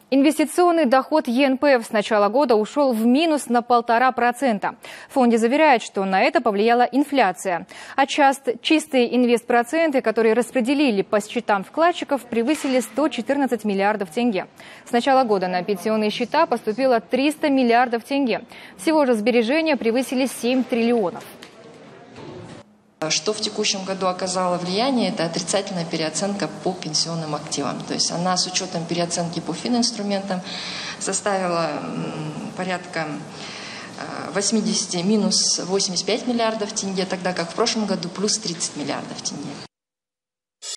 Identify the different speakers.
Speaker 1: Инвестиционный доход ЕНПФ с начала года ушел в минус на 1,5%. В фонде заверяют, что на это повлияла инфляция. А чистые инвестпроценты, которые распределили по счетам вкладчиков, превысили 114 миллиардов тенге. С начала года на пенсионные счета поступило 300 миллиардов тенге. Всего же сбережения превысили 7 триллионов.
Speaker 2: Что в текущем году оказало влияние, это отрицательная переоценка по пенсионным активам. То есть она с учетом переоценки по фининструментам составила порядка минус 85 миллиардов тенге, тогда как в прошлом году плюс 30 миллиардов тенге.